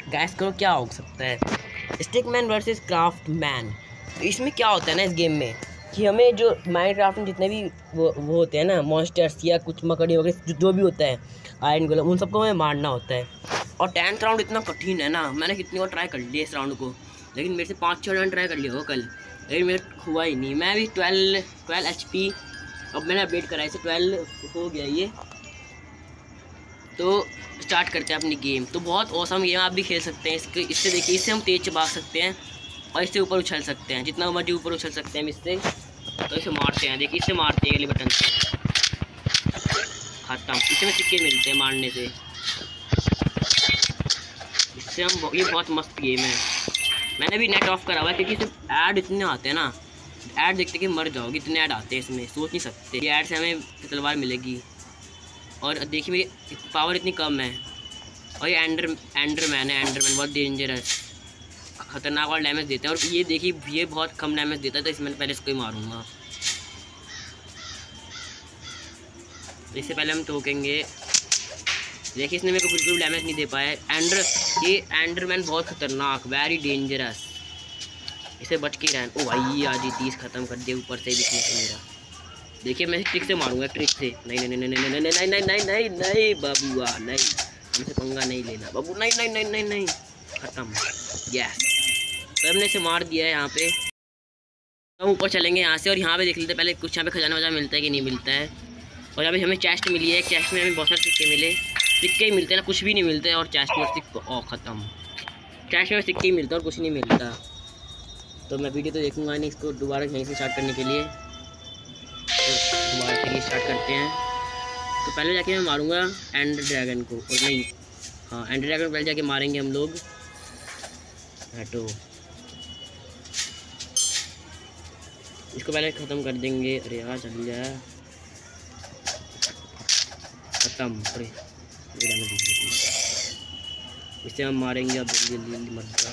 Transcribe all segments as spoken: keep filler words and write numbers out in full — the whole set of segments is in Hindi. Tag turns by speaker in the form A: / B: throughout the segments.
A: गैस करो क्या हो सकता है। Stickman versus craft man. तो इसमें क्या होता है ना इस गेम में कि हमें जो माइनक्राफ्ट में जितने भी वो वो होते हैं ना मॉन्स्टर्स या कुछ मकड़ी वगैरह जो, जो भी होता है आयरन गोलम, उन सबको हमें मारना होता है। और टेंथ राउंड इतना कठिन है ना, मैंने कितनी बार ट्राई कर लिया इस राउंड को, लेकिन मेरे से पाँच छः राउंड ट्राई कर लिया हो कल, लेकिन मेरे हुआ ही नहीं। मैं भी ट्वेल्व ट्वेल्व एच पी अब मैंने अपडेट करा इसे, ट्वेल्व हो गया ये। तो स्टार्ट करते हैं अपनी गेम। तो बहुत औसम गेम, आप भी खेल सकते हैं इसके। इससे देखिए, इससे हम तेज भाग सकते हैं और इससे ऊपर उछल सकते हैं, जितना मर्जी ऊपर उछल सकते हैं हम इससे। तो इसे मारते हैं, देखिए इससे मारते हैं, अगले बटन से खत्म। इसमें सिक्के मिलते हैं मारने से। इससे हम, ये बहुत मस्त गेम है। मैंने भी नेट ऑफ करा हुआ है क्योंकि इसमें ऐड इतने आते हैं ना, ऐड देखते कि मर जाओगे, इतने ऐड आते हैं इसमें, सोच नहीं सकते। ये ऐड से हमें तलवार मिलेगी। और देखिए मेरी पावर इतनी कम है। और ये एंडर एंडरमैन है, एंडरमैन बहुत डेंजरस, खतरनाक वाला डैमेज देता है। और ये देखिए ये बहुत कम डैमेज देता है, तो इसमें पहले इसको ही मारूंगा। तो इससे पहले हम ठोकेंगे। देखिए इसने मेरे को बिल्कुल डैमेज नहीं दे पाया। एंडर ये एंडरमैन बहुत खतरनाक, वेरी डेंजरस, इसे बच के रहना। ओ भाई आज ही तीस खत्म कर दिया ऊपर से भी मेरा। देखिए मैं ट्रिक से मारूंगा, ट्रिक से। नहीं नहीं नहीं नहीं नहीं नहीं नहीं नहीं नहीं नहीं बाबूआ, नहीं, हमसे पंगा नहीं लेना बाबू, नहीं नहीं नहीं नहीं नहीं खत्म। यस, तो हमने इसे मार दिया है। यहाँ पे हम ऊपर चलेंगे यहाँ से, और यहाँ पे देख लेते हैं पहले कुछ यहाँ पे खजाना वजाना मिलता है कि नहीं मिलता है। और यहाँ पे हमें चेस्ट मिली है, चेस्ट में हमें बहुत सारे सिक्के मिले। सिक्के ही मिलते हैं ना, कुछ भी नहीं मिलते हैं। और चेस्ट में सिक्के, ओ ख़त्म, चेस्ट में सिक्के ही मिलता है और कुछ नहीं मिलता। तो मैं वीडियो तो देखूंगा नहीं, इसको दोबारा यहीं से स्टार्ट करने के लिए। तो दोबारा फिर स्टार्ट करते हैं। तो पहले जाके मैं मारूंगा एंडर ड्रैगन को, और नहीं हाँ एंडर ड्रैगन को पहले जाके मारेंगे हम लोग। हटो, इसको पहले ख़त्म कर देंगे। अरे यार चल जाए, ख़त्म। अरे इसे हम मारेंगे अब, जल्दी जल्दी जल्दी मर जा,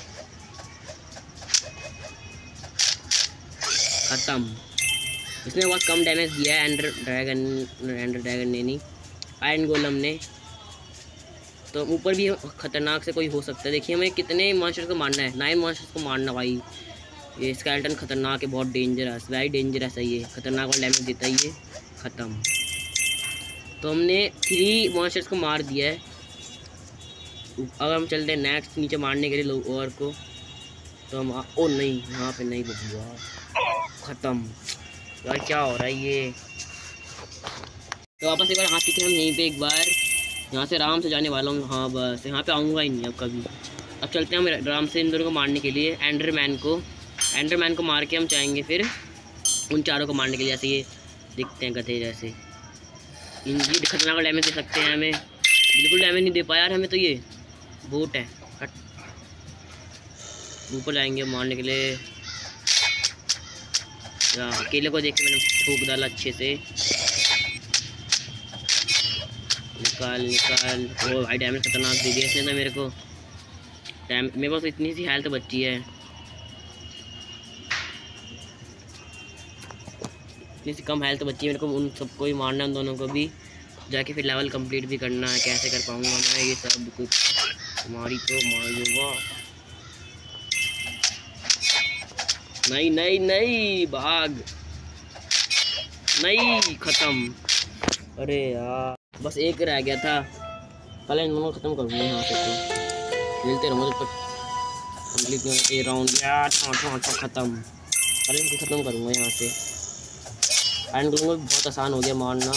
A: ख़त्म। इसने बहुत कम डैमेज दिया है एंडर ड्रैगन, एंडर ड्रैगन ने नहीं, आयरन गोलम ने। तो ऊपर भी खतरनाक से कोई हो सकता है। देखिए हमें कितने मॉन्स्टर्स को मारना है, नाइन मॉन्स्टर्स को मारना भाई। ये स्केलेटन खतरनाक है, बहुत डेंजरस, वेरी डेंजरस है ये, खतरनाक वाला डैमेज देता है ये। ख़त्म। तो हमने थ्री मॉन्स्टर्स को मार दिया है। अब हम चलते हैं नेक्स्ट नीचे मारने के लिए लोग और को। तो हम, ओ नहीं यहाँ पे नहीं बचूंगा, ख़त्म। यार क्या हो रहा है ये। तो वापस एक बार हाथ पीछे हम यहीं पे एक बार यहाँ से आराम से जाने वाला हूँ। हाँ बस यहाँ पे आऊँगा ही नहीं अब कभी। अब चलते हैं हम आराम से इन दोनों को मारने के लिए, एंडरमैन को। एंडरमैन को मार के हम चाहेंगे फिर उन चारों को मारने के लिए। ऐसे ये दिखते हैं गधे जैसे, इन ये खतरनाक डैमेज दे सकते हैं हमें। बिल्कुल डैमेज नहीं दे पाया यार हमें, तो ये बोट है। हट, ऊपर जाएंगे मारने के लिए। अकेले को देख के मैंने ठोक डाला अच्छे से। निकाल निकाल, ओ भाई डैमेज खतरनाक दे दिया इसने ना मेरे को। डैम मेरे पास इतनी सी हेल्थ बची है, इतनी सी कम हेल्थ बची है मेरे को। उन सबको ही मारना है, उन दोनों को भी जाके फिर लेवल कंप्लीट भी करना है। कैसे कर पाऊँगा मैं ये सब कुछ, तुम्हारी तो मारूंगा। नहीं नहीं नहीं भाग, नहीं ख़त्म। अरे यार बस एक रह गया था, पहले इन दोनों ख़त्म करूँगा यहाँ से। तो खेलते रहो जब तक कंप्लीट नहीं होता ये राउंड। यार ख़त्म, पहले इनको ख़त्म करूँगा यहाँ से। एंड करूँगा, बहुत आसान हो गया मारना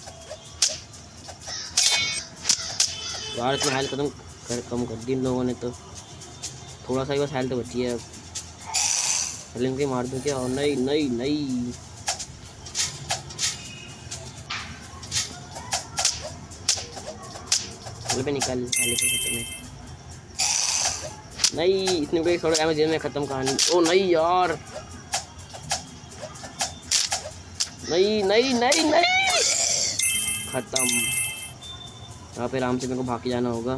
A: यार। इतना हेल्थ ख़त्म कर कम कर दी इन लोगों ने, तो थोड़ा सा ही बस हेल्थ बची है। पहले इनके मार दूँ क्या? नहीं नहीं नहीं, पे निकाल पहले से में। नहीं इतने को थोड़ा डैमेज में ख़त्म कहानी। ओ नहीं यार, नहीं नहीं नहीं नहीं ख़त्म। यहाँ पे आराम से मेरे को भाग के जाना होगा।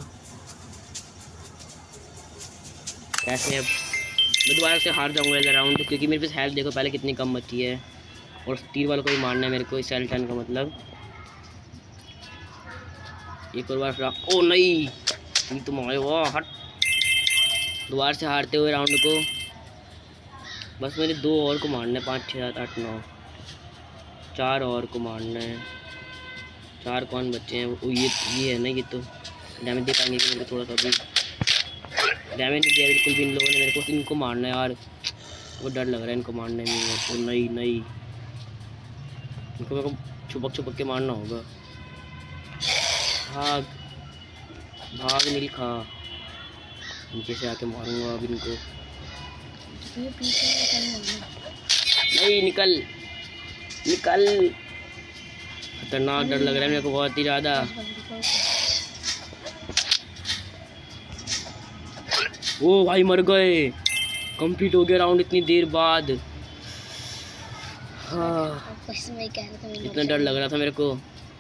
A: कैसे अब मैं दोबारा से हार जाऊँगा इस राउंड, क्योंकि मेरे पास हेल्थ देखो पहले कितनी कम बची है। और तीर वालों को ही मारना है मेरे को, इस स्केलेटन का मतलब। एक और बार, ओ नहीं तुम आए, वाह हट, दोबारा से हारते हुए राउंड को। बस मेरे दो और को मारना है, पाँच छः सात आठ नौ, चार और को मारना है। चार कौन बच्चे हैं? वो ये ये है ना, ये तो डैमेज दे पाएंगे कि मेरे को थोड़ा सा भी डैमेज नहीं दिया बिल्कुल भी इन लोगों ने मेरे को। इनको मारना है यार, वो डर लग रहा है इनको मारने में। तो नहीं नहीं, इनको मेरे को छुपक छुपक के मारना होगा। भाग भाग मिल्खा, नीचे से आके मारूंगा अब इनको। नहीं, निकल निकल। खतरनाक डर लग रहा है मेरे को बहुत ही ज़्यादा। ओ भाई मर गए, कंप्लीट हो गया राउंड इतनी देर बाद। हाँ, इतना डर लग रहा था मेरे को।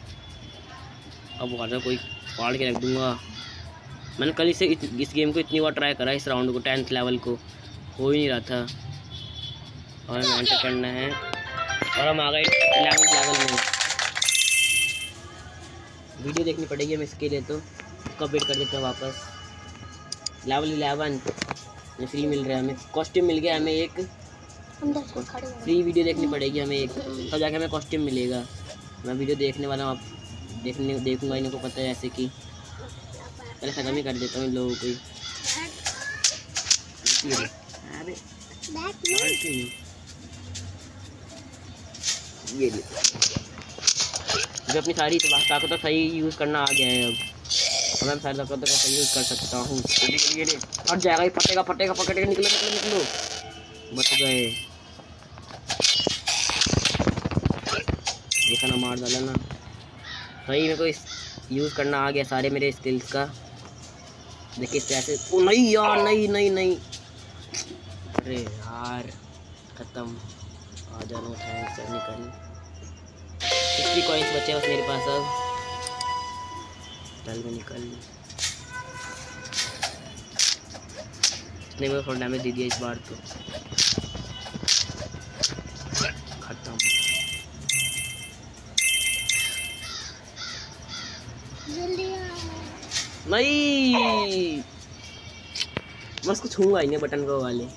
A: अब वाला कोई फाड़ के रख दूंगा। मैंने कल इसे इत, इस गेम को इतनी बार ट्राई करा, इस राउंड को टेंथ लेवल को हो ही नहीं रहा था। और हमें एंटर करना है और हम आ गए इलेवेंथ लेवल में। वीडियो देखनी पड़ेगी हमें इसके लिए, तो कब वेट कर देते हैं वापस। लेवल इलेवन में फ्री मिल रहा है हमें, कॉस्ट्यूम मिल गया हमें एक। फ्री वीडियो देखनी पड़ेगी हमें एक, तब जाके हमें कॉस्ट्यूम मिलेगा। मैं वीडियो देखने वाला हूँ, आप देखने देखूँगा, इनको पता है ऐसे कि पहले ख़त्म ही कर देता हूँ इन लोगों को। ये जो अपनी सारी ताकत तो सही यूज़ करना आ गया है अब। अब मैं सारी ताकत का सही यूज़ कर सकता हूँ। ये हट जाएगा, ये फटेगा फटेगा फटेगा। निकलो निकलो निकलो, बच गए। देखा ना, मार डाला ना सही। मेरे को इस यूज़ करना आ गया सारे मेरे स्किल्स का। देखिए इससे ऐसे। ओ नहीं यार, नहीं नहीं नहीं, अरे यार ख़त्म। आ जाना थैंक्स सर। निकल, सिक्सटी कॉइन्स बचे बस मेरे पास अब। चल में निकल। इसने मेरे को थोड़ा डैमेज दे दिया इस बार तो। खत्म। नहीं, मैं उसको छूंगा ही नहीं, बटन को वाले।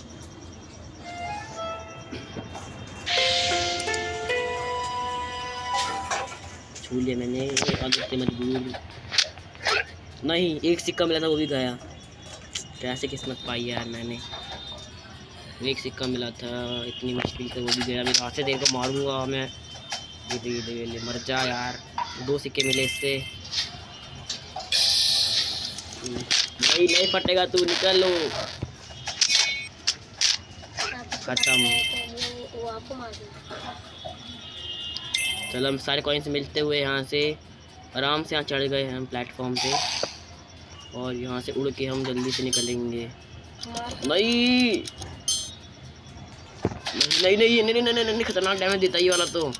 A: छू लिया मैंने, आगे से मजबूर। नहीं, एक सिक्का मिला था वो भी गया। कैसे किस्मत पाई यार मैंने, एक सिक्का मिला था इतनी मुश्किल से, वो भी गया। मेरे हाथ से देर को मारूंगा मैं। ये दे दे ले, मर जा यार। दो सिक्के मिले इससे। नहीं नहीं फटेगा तू, निकल लो। खत्म। चलो हम सारे कॉइन्स मिलते हुए यहाँ से आराम से यहाँ चढ़ गए हम प्लेटफॉर्म पे। और यहाँ से उड़ के हम जल्दी से निकलेंगे। नहीं नहीं नहीं नहीं नहीं नहीं, खतरनाक डैमेज देता ये वाला तो।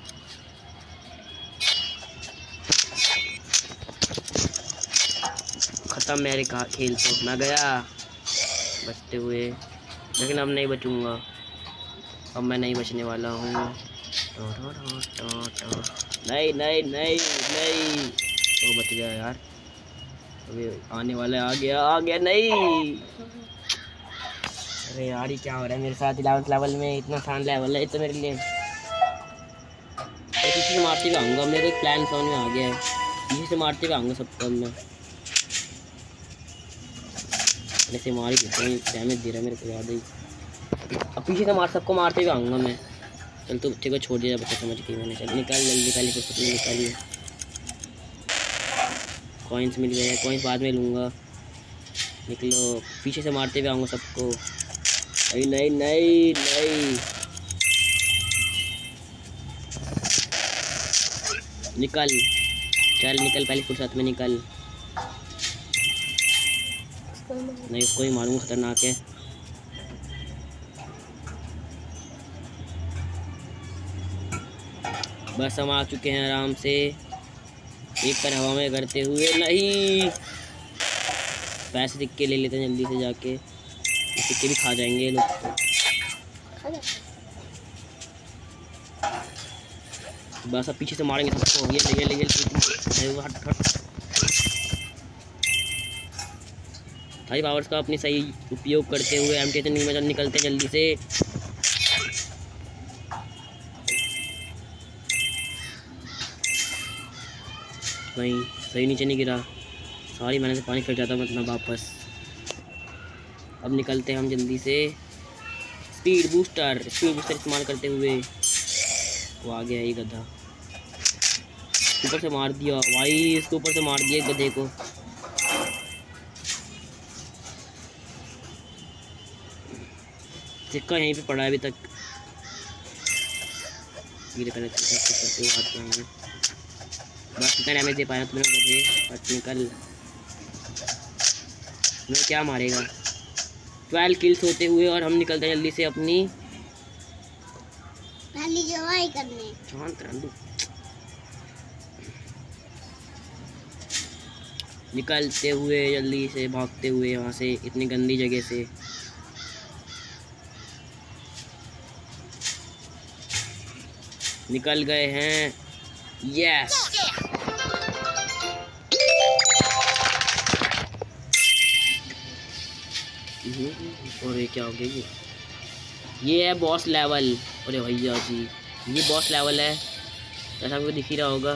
A: खत्म मेरे का खेल तो। मैं गया बचते हुए, लेकिन अब नहीं बचूंगा। अब मैं नहीं बचने वाला हूँ। नहीं नहीं नहीं नहीं, वो बच गया यार। अभी आने वाला आ गया आ गया। नहीं, अरे यार ये क्या हो रहा है मेरे साथ। इलेवेंथ लेवल में इतना आसान लेवल है तो मेरे लिए। तो किसी से मारते हुए आऊँगा, मेरे एक प्लान समझ में आ गया है। किसी से मारते हुए आऊँगा सबको मैं। ऐसे मार ही देता हूँ, डैमेज दे रहा है मेरे को याद ही। अब पीछे से मार सबको मारते हुए आऊँगा मैं। चल तो बच्चे को छोड़ दिया, बच्चा समझ के मैंने। चल निकाल जल्दी निकालिए, कुछ अपने निकालिए। कॉइन्स मिल गए, कॉइन्स बाद में लूँगा। निकलो, पीछे से मारते हुए आऊँगा सबको। नहीं नहीं नहीं नहीं, निकल। चल निकल, पहले फुर्सत में निकल। नहीं उसको ही मारूंगा, खतरनाक है। बस हम आ चुके हैं आराम से, एक पर हवा में करते हुए। नहीं, पैसे सिक्के ले लेते हैं जल्दी से जाके। सिक्के भी खा जाएंगे लोग तो। बस अब पीछे से मारेंगे सबको। ये ले ये ले ये ले। हट हट। सारी पावर्स का अपनी सही उपयोग करते हुए एम टी में निकलते जल्दी से। नहीं सही नीचे नहीं गिरा, सारी मैंने से पानी फिर जाता मतलब वापस। अब निकलते हैं हम जल्दी से। स्पीड बूस्टर स्पीड बूस्टर इस्तेमाल करते हुए। वो आ गया ये गधा, ऊपर से मार दिया भाई, इसके ऊपर से मार दिया गधे को। सिक्का यहीं पे पड़ा है अभी तक। धीरे करने करते हुए आते हैं बस। कितना डैमेज दे पाया तुमने गधे? बस निकल, तुम्हें क्या मारेगा। ट्वेल्व किल्स होते हुए और हम निकलते हैं जल्दी से अपनी
B: पहली जवाई करने।
A: शांत रहना, निकलते हुए जल्दी से, भागते हुए यहाँ से इतनी गंदी जगह से। निकल गए हैं, यस। और ये क्या हो गया? ये ये है बॉस लेवल। अरे भैया जी ये बॉस लेवल है, जैसा आपको दिख ही रहा होगा।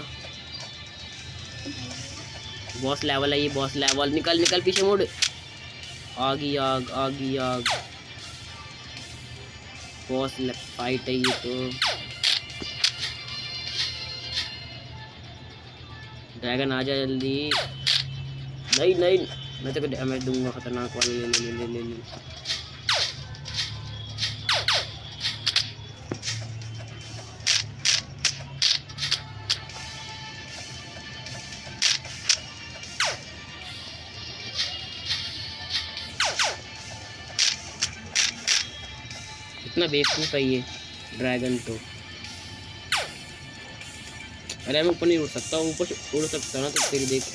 A: बॉस लेवल है ये, बॉस लेवल। निकल निकल पीछे मुड़। आगी आग आगी आग, बॉस फाइट है ये तो। ड्रैगन आ जा जल्दी। नहीं नहीं मैं तो डैमेज दूंगा खतरनाक वाले। ले ले ले ले ले इतना बेवकूफ़ है ये ड्रैगन तो। अरे मैं ऊपर नहीं उड़ सकता, ऊपर से उड़ सकता ना तो तेरी देख।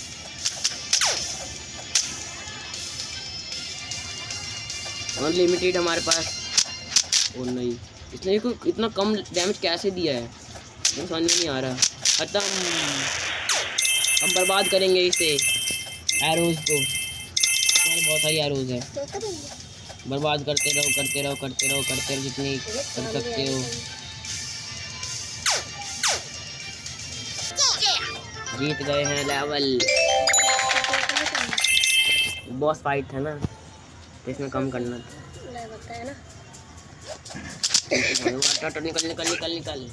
A: अनलिमिटेड हमारे पास। ओ नहीं, इसने को इतना कम डैमेज कैसे दिया है मुझे समझ में नहीं आ रहा। खत्म, हम बर्बाद करेंगे इसे एरोज को। हमारे बहुत सारी एरोज है, बर्बाद करते रहो करते रहो करते रहो करते रहो जितनी कर सकते हो। जीत गए हैं लेवल। बॉस फाइट है ना तो इसमें कम करना था ना। निकल निकल निकल निकल।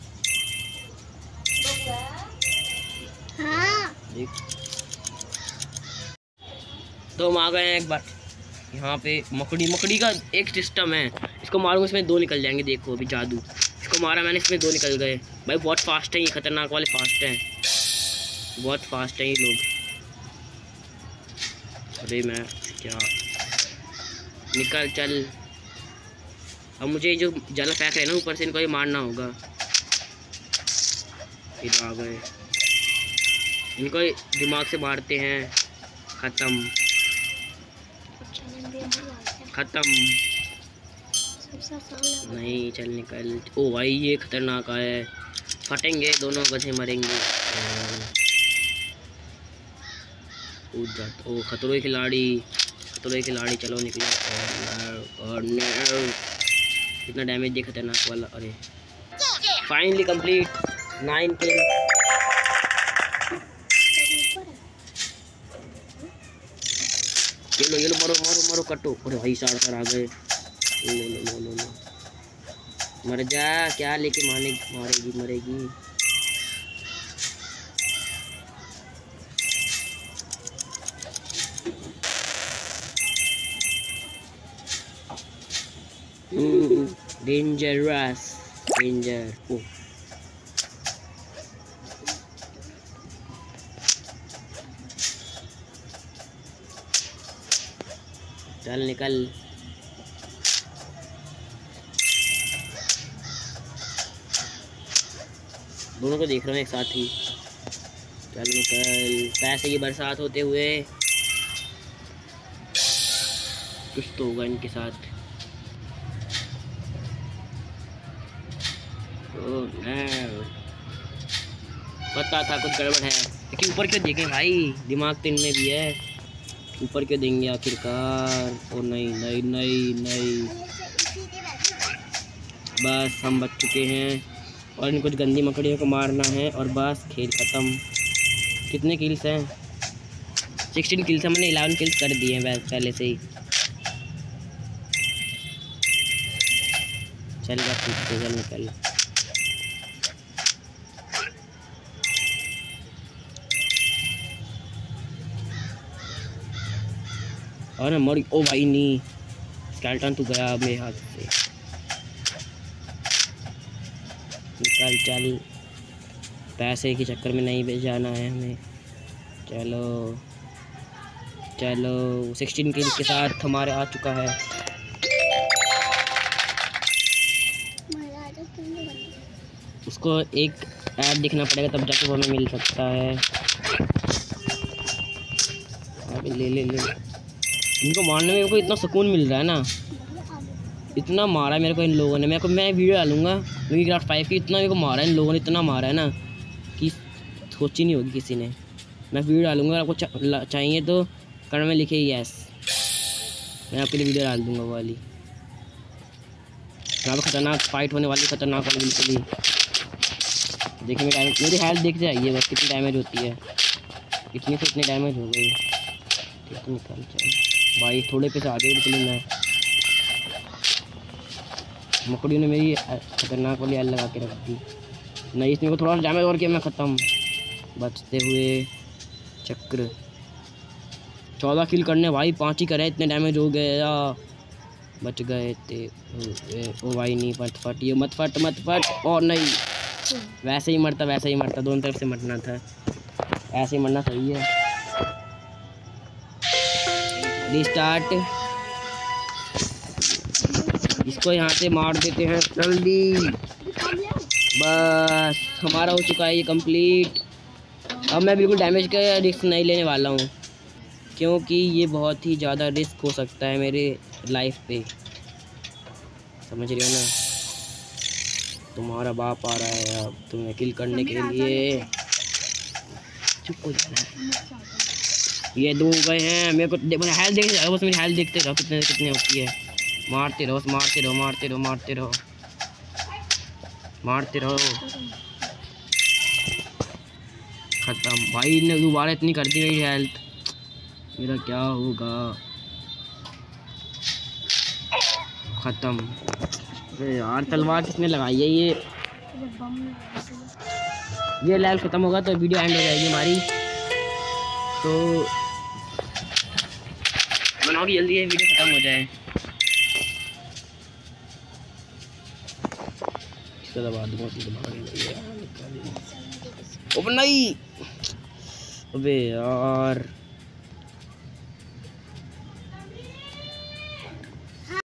B: हाँ।
A: तो हम आ गए हैं एक बार यहाँ पे। मकड़ी मकड़ी का एक सिस्टम है, इसको मारूंगा इसमें दो निकल जाएंगे। देखो अभी जादू, इसको मारा मैंने, इसमें दो निकल गए। भाई बहुत फास्ट है ये, खतरनाक वाले फास्ट हैं, बहुत फास्ट है ये लोग। अरे मैं क्या, निकल चल। अब मुझे जो जल फेंक रहे हैं ना ऊपर से, इनको ये मारना होगा। इधर आ गए, इनको दिमाग से मारते हैं। ख़त्म ख़त्म। नहीं चल निकल। ओ भाई ये खतरनाक है, फटेंगे दोनों, गधे मरेंगे। कूद जाता। ओ खतरों के खिलाड़ी, खतरों के खिलाड़ी चलो निकलो। और कितना डैमेज दिया खतरनाक वाला। अरे फाइनली कंप्लीट नाइन किल। ये लो ये लो, मारो मारो मारो कटो। अरे भाई सार सार आ गए। लो लो लो लो लो, मर जा। क्या लेके मारने मारेगी मरेगी। Dangerous danger. ओ चल निकल। दोनों को देख रहा हूँ एक साथ ही। चल निकल। पैसे की बरसात होते हुए कुछ तो होगा इनके साथ। ओह नो, पता था कुछ गड़बड़ है, लेकिन ऊपर क्यों देखें भाई, दिमाग तो इनमें भी है। ऊपर क्यों देंगे आखिरकार? ओ नहीं नहीं नहीं नहीं, बस हम बच चुके हैं और इन कुछ गंदी मकड़ियों को मारना है और बस खेल ख़त्म। कितने किल्स हैं? सिक्सटीन किल्स, हमने इलेवन किल्स कर दिए हैं वैसे पहले से ही। चल जा चल निकल। और मर, ओ भाई नहीं, स्केलेटन तो गया मेरे हाथ से। निकल चल, पैसे के चक्कर में नहीं भेज जाना है हमें। चलो चलो, सिक्सटीन किल्स के साथ हमारे आ चुका है। उसको एक ऐड दिखना पड़ेगा तब जाके वो हमें मिल सकता है। अबे ले ले ले, इनको मारने में मेरे को इतना सुकून मिल रहा है ना, इतना मारा है मेरे को इन लोगों ने। मेरे को मैं वीडियो डालूंगा क्योंकि क्राफ्ट फाइव की, इतना मेरे को मारा है इन लोगों ने, इतना मारा है ना कि सोची नहीं होगी किसी ने। मैं वीडियो डालूंगा, आपको चा, चाहिए तो कमेंट में लिखिए यस, मैं आपके लिए वीडियो डाल दूँगा वो वाली। यहाँ पर खतरनाक फाइट होने वाली, खतरनाक वाली बिल्कुल ही। देखिए मेरी डैमेज, मेरी हेल्थ देख जाइए बस कितनी डैमेज होती है। इतनी से इतनी डैमेज हो गई। ठीक तो निकल चल भाई, थोड़े पे से आगे बिल्कुल मैं। मकड़ी ने मेरी खतरनाक वाली एल लगा के रख दी। नहीं, इसमें को थोड़ा सा डैमेज और किया, मैं ख़त्म। बचते हुए चक्र, चौदह किल करने भाई, पाँच ही करे, इतने डैमेज हो गया। बच गए थे। ओ भाई नहीं, मत फट, ये मत फट मत फट। और नहीं, वैसे ही मरता वैसे ही मरता, दोनों तरफ से मरना था, ऐसे ही मरना सही है। रिस्टार्ट, इसको यहाँ से मार देते हैं जल्दी। बस हमारा हो चुका है ये कंप्लीट। अब मैं बिल्कुल डैमेज का रिस्क नहीं लेने वाला हूँ क्योंकि ये बहुत ही ज़्यादा रिस्क हो सकता है मेरे लाइफ पे, समझ रहे हो ना। तुम्हारा बाप आ रहा है अब तुम्हें किल करने के लिए। चुप हो जाना। ये दो गए हैं, मेरे को हेल्थ देख रहा बस, मेरी हेल्थ देखते रहो कितने कितने होती है। मारते रहो मारते रहो मारते रहो मारते रहो मारते रहो। खत्म भाई, ने दोबारा इतनी कर दी मेरी हेल्थ, मेरा क्या होगा। खत्म। अरे यार, तलवार किसने लगाई है? ये ये लेवल खत्म होगा तो वीडियो एंड हो जाएगी हमारी। तो बनाओ कि जल्दी ये वीडियो खत्म हो जाए। इसको दबा दूंगा, दबा नहीं। अबे यार